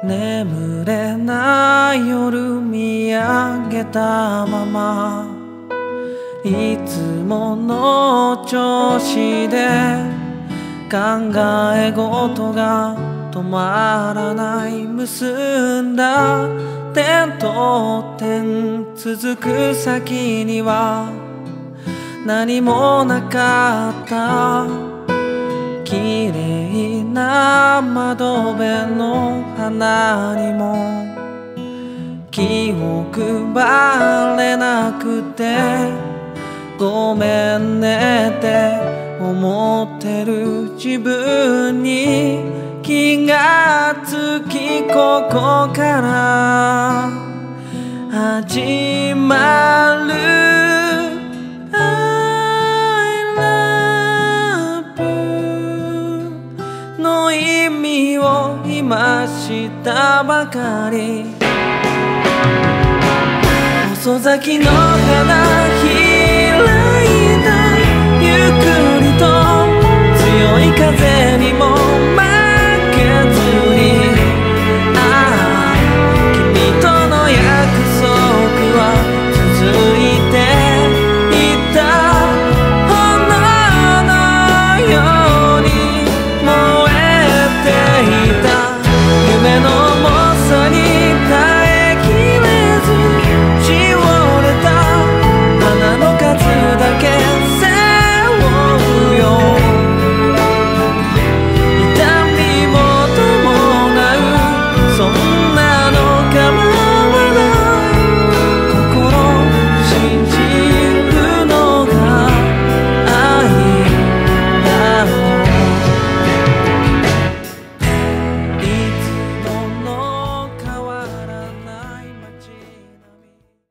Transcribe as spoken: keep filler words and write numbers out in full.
眠れない夜見上げたままいつもの調子で考え事が止まらない結んだ点と点続く先には何もなかった綺麗な窓辺の花にも気を配れなくてごめんねって思ってる自分に気がつきここから始まる I love you の意味を今知ったばかり遅咲きの花開いたゆっくりと強い風